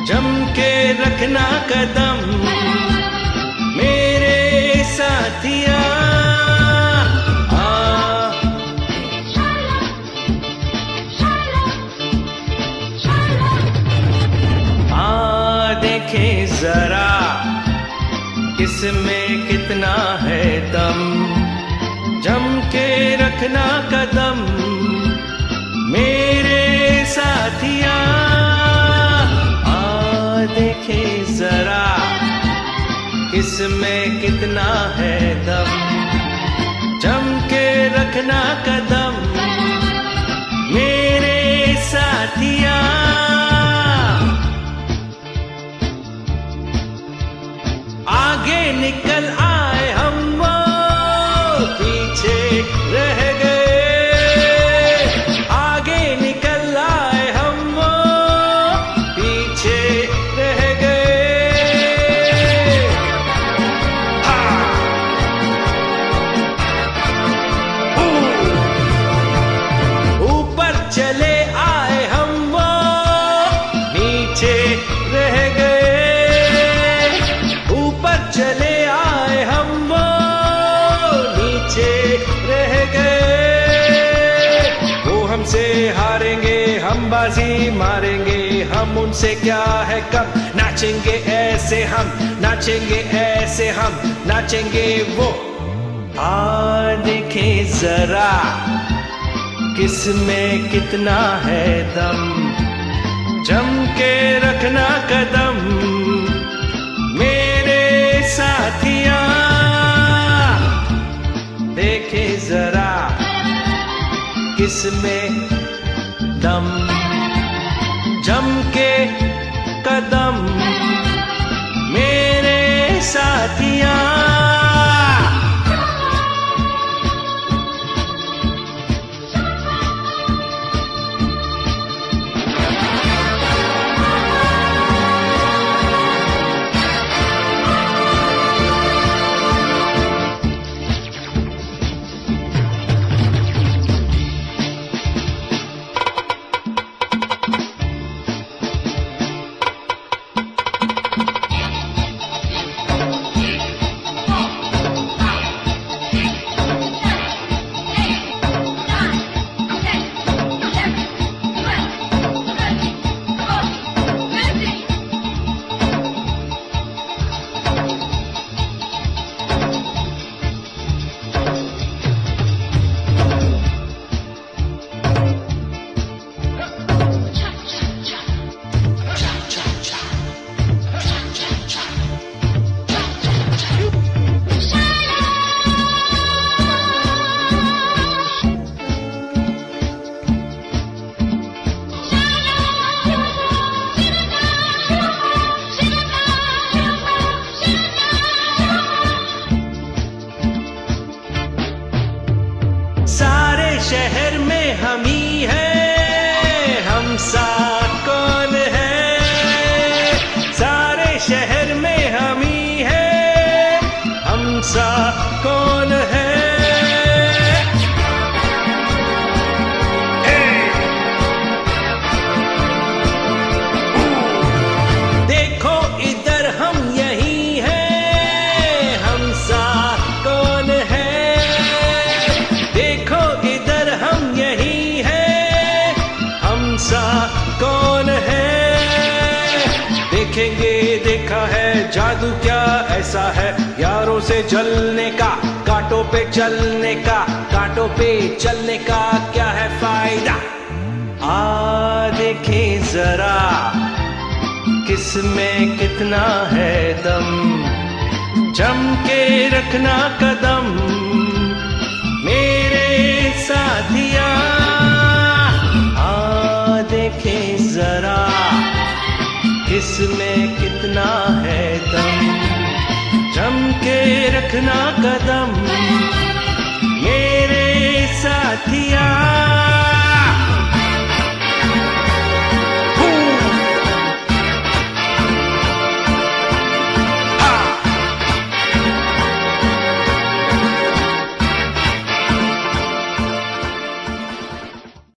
जम के रखना कदम मेरे साथिया। देखे जरा किसमें कितना है दम, जम के रखना कदम मेरे साथिया। देखे जरा किसमें कितना है दम, जम के रखना कदम मेरे साथिया। आगे निकल आए हम वो पीछे रह गए, आगे निकल आए हम वो पीछे रह गए। ऊपर चले आए हम वो नीचे रह गए, ऊपर चले आए हम वो नीचे रह गए। वो हमसे हारेंगे हम बाजी मारेंगे, हम उनसे क्या है कब, नाचेंगे ऐसे हम, नाचेंगे ऐसे हम, नाचेंगे वो। देखे जरा किसमें कितना है दम, जम के रखना कदम मेरे साथिया। देखे जरा किसमें दम, जम के कदम मेरे साथिया। शहर में हम ही हैं, हम सा कौन है, सारे शहर में हम ही हैं, हम सा कौन है। देखो इधर हम यही हैं, हम सा कौन है, देखो हम यही हैं, हम सा कौन है। देखेंगे देखा है जादू क्या ऐसा है, यारों से जलने का, कांटों पे चलने का, कांटों पे चलने का क्या है फायदा। देखे जरा किसमें कितना है दम, जम के रखना कदम मेरे साथिया। देखे जरा किसमें कितना है दम, जम के रखना कदम मेरे साथिया।